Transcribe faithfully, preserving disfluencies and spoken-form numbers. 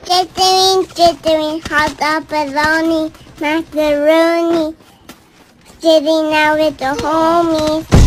Chittering, chittering, hot dog, bologna, macaroni. Sitting out with the homies.